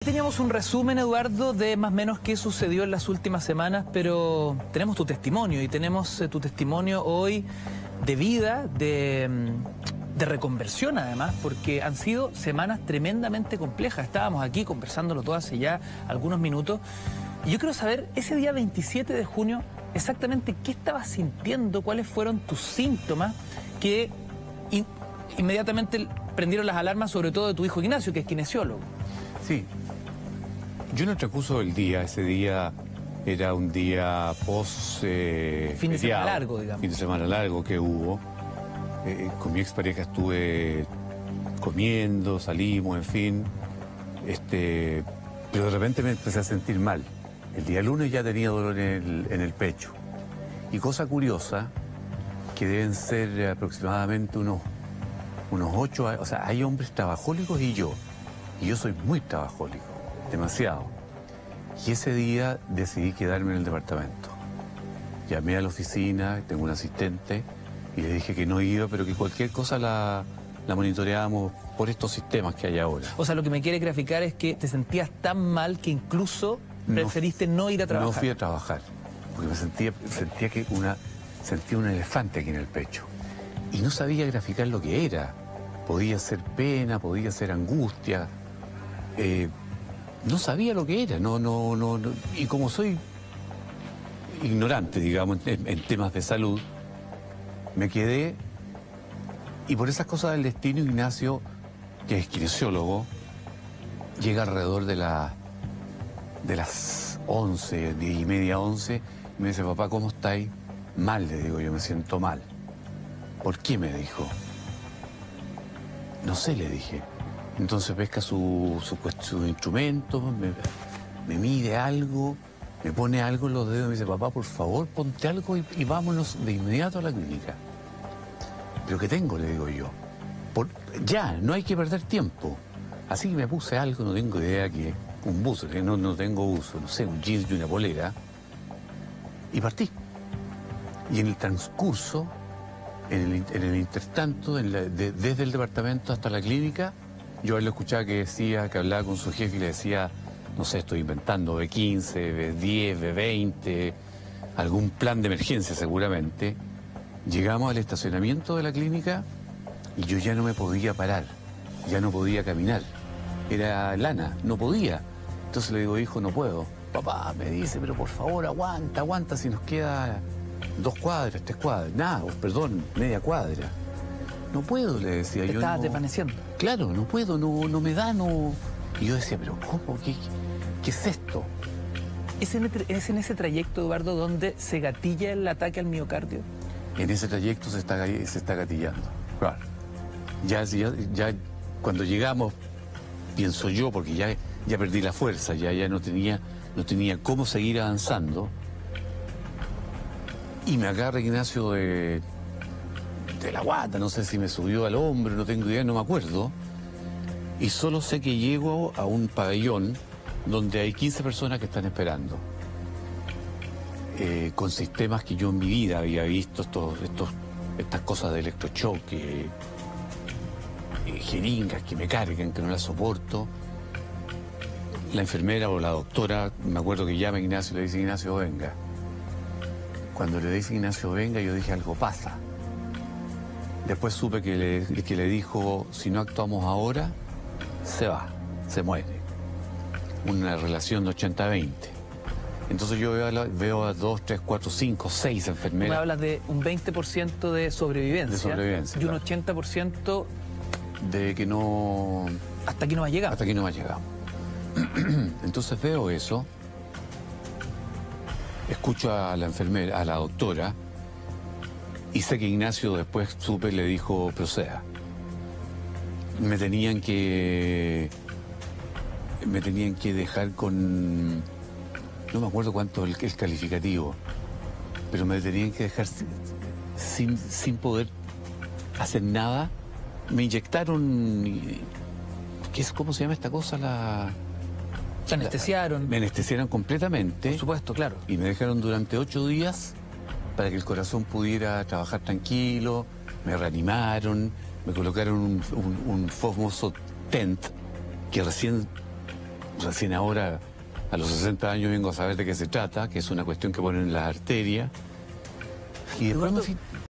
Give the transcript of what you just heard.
teníamos un resumen, Eduardo, de más o menos qué sucedió en las últimas semanas, pero tenemos tu testimonio y tenemos tu testimonio hoy de vida, de reconversión además, porque han sido semanas tremendamente complejas. Estábamos aquí conversándolo todo hace ya algunos minutos y yo quiero saber, ese día 27 de junio, exactamente qué estabas sintiendo, cuáles fueron tus síntomas que inmediatamente prendieron las alarmas, sobre todo de tu hijo Ignacio, que es kinesiólogo. Sí, yo en el transcurso del día, ese día era un día post... fin de semana largo, digamos. Fin de semana largo que hubo. Con mi expareja estuve comiendo, salimos, en fin. Pero de repente me empecé a sentir mal. El día lunes ya tenía dolor en el pecho. Y cosa curiosa, que deben ser aproximadamente unos 8 años. O sea, hay hombres trabajólicos y yo soy muy trabajólico, demasiado. Y ese día decidí quedarme en el departamento. Llamé a la oficina, tengo un asistente, y le dije que no iba, pero que cualquier cosa la monitoreábamos por estos sistemas que hay ahora. O sea, lo que me quiere graficar es que te sentías tan mal que incluso preferiste no ir a trabajar. No fui a trabajar, porque sentía un elefante aquí en el pecho. Y no sabía graficar lo que era. Podía ser pena, podía ser angustia. No sabía lo que era. Y como soy ignorante, digamos, en temas de salud, me quedé. Y por esas cosas del destino, Ignacio, que es kinesiólogo, llega alrededor de las 11, 10 y media, 11, y me dice: papá, ¿cómo estáis? Mal, le digo yo, me siento mal. ¿Por qué? Me dijo. No sé, le dije. Entonces pesca su instrumento, me mide algo, me pone algo en los dedos y me dice: papá, por favor, ponte algo y vámonos de inmediato a la clínica. ¿Pero qué tengo?, le digo yo. Ya, no hay que perder tiempo. Así que me puse algo, no tengo idea qué, un buzo, que no tengo uso, no sé, un jeans y una polera, y partí. Y en el transcurso, en el intertanto, desde el departamento hasta la clínica, yo a él lo escuchaba que hablaba con su jefe y le decía, no sé, estoy inventando B15, B10, B20, algún plan de emergencia seguramente. Llegamos al estacionamiento de la clínica y yo ya no me podía parar, ya no podía caminar. Era lana, no podía. Entonces le digo: hijo, no puedo. Papá me dice: pero por favor, aguanta, si nos queda 2 cuadras, 3 cuadras. Nada, perdón, media cuadra. No puedo, le decía yo. Estabas desvaneciendo. Claro, no puedo, no me da, no. Y yo decía: pero ¿cómo? ¿Qué es esto? ¿Es en ese trayecto, Eduardo, donde se gatilla el ataque al miocardio? En ese trayecto se está gatillando. Claro. Ya cuando llegamos, pienso yo, porque ya perdí la fuerza, ya no tenía cómo seguir avanzando. Y me agarra Ignacio de la guata, no sé si me subió al hombro, no tengo idea, no me acuerdo. Y solo sé que llego a un pabellón donde hay 15 personas que están esperando. Con sistemas que yo en mi vida había visto, estas cosas de electrochoque, jeringas que me cargan, que no las soporto. La enfermera o la doctora, me acuerdo que llama a Ignacio y le dice: Ignacio, venga. Cuando le dice Ignacio, venga, yo dije: algo pasa. Después supe que le dijo: si no actuamos ahora, se va, se muere. Una relación de 80-20. Entonces yo veo a 2, 3, 4, 5, 6 enfermeras. Me hablas de un 20% de sobrevivencia. De sobrevivencia, y un claro. 80% de que no... Hasta aquí no va llegado. Hasta aquí no va llegado. Entonces veo eso, escucho a la enfermera, a la doctora, y sé que Ignacio, después supe, le dijo: proceda. Me tenían que dejar con... No me acuerdo cuánto es el calificativo, pero me tenían que dejar sin poder hacer nada. Me inyectaron... ¿Cómo se llama esta cosa? Te anestesiaron. Me anestesiaron completamente. Por supuesto, claro. Y me dejaron durante 8 días para que el corazón pudiera trabajar tranquilo. Me reanimaron, me colocaron un famoso tent que recién recién ahora, a los 60 años, vengo a saber de qué se trata, que es una cuestión que ponen en las arterias. Y después Eduardo,